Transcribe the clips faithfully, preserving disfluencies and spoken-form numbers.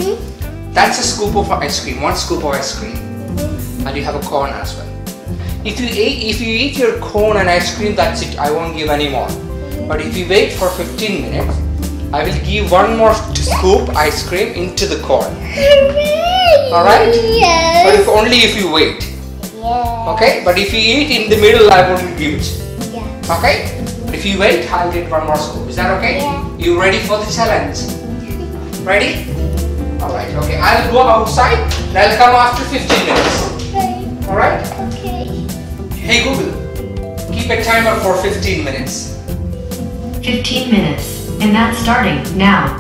Mm-hmm. That's a scoop of ice cream, one scoop of ice cream. Mm-hmm. And you have a cone as well. If you eat, if you eat your cone and ice cream, that's it. I won't give any more. Mm-hmm. But if you wait for fifteen minutes, I will give one more scoop ice cream into the cone. Alright? Yes. But if only if you wait. Yeah. Okay? But if you eat in the middle, I wouldn't give it. Yeah. Okay? But if you wait, I'll get one more scoop. Is that okay? Yeah. You ready for the challenge? Ready? Alright, okay. I'll go outside and I'll come after fifteen minutes. Okay. Alright? Okay. Hey Google, keep a timer for fifteen minutes. fifteen minutes. And that's starting now.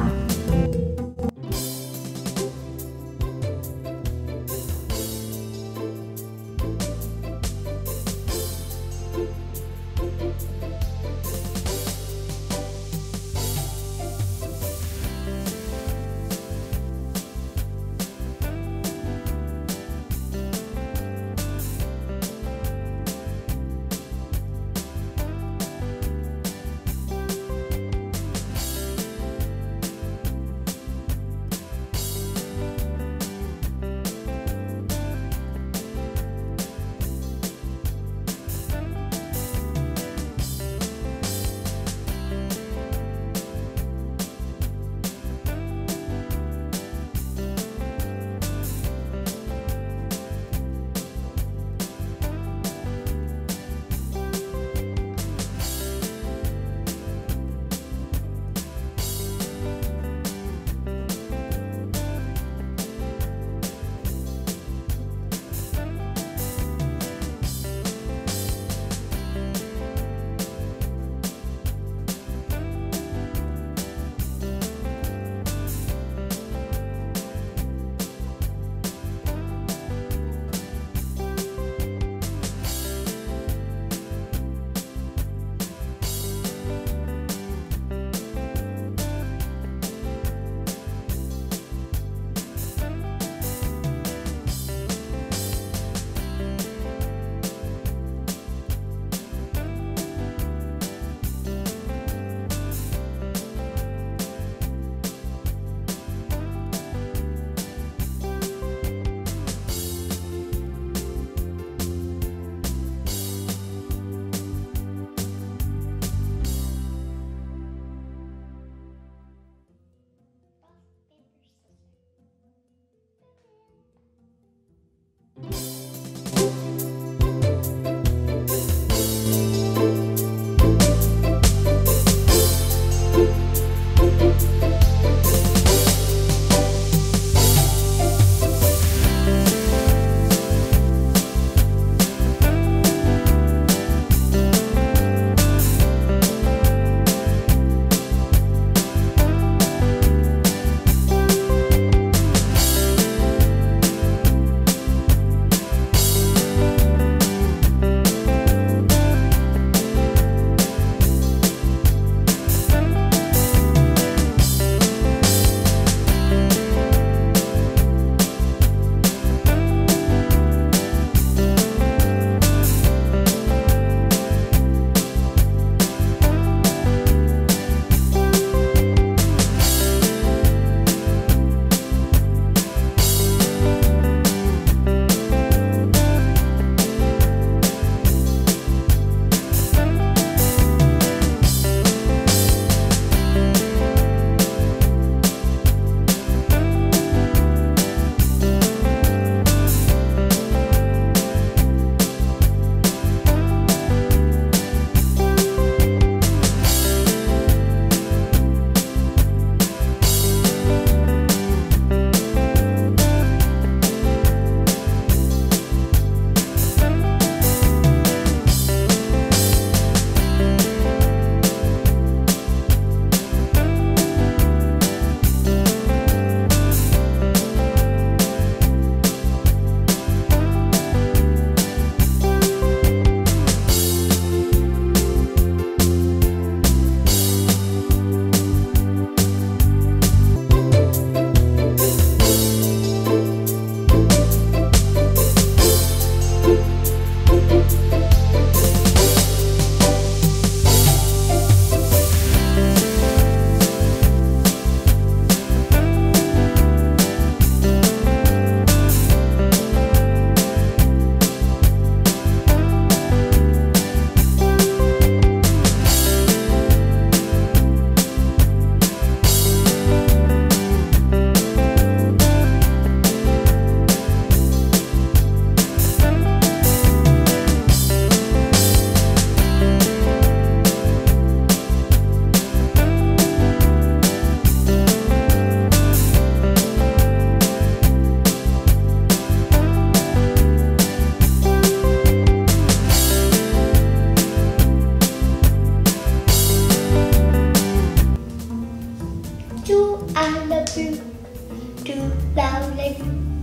you, I love you. Too loudly.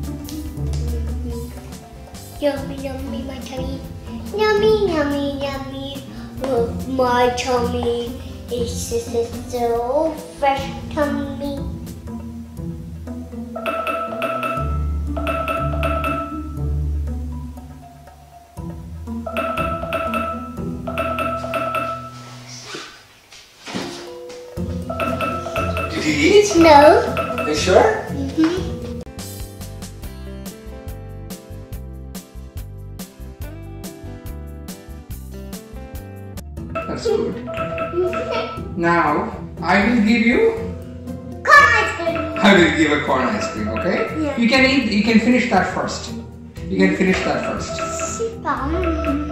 Yummy, yummy, my tummy. Yummy, yummy, yummy. Oh, my tummy is just so fresh tummy. Did you eat? No. Are you sure? Mm-hmm. That's good. Now, I will give you. Corn ice cream. I will give a corn ice cream, okay? Yeah. You can eat. You can finish that first. You can finish that first. Sit down.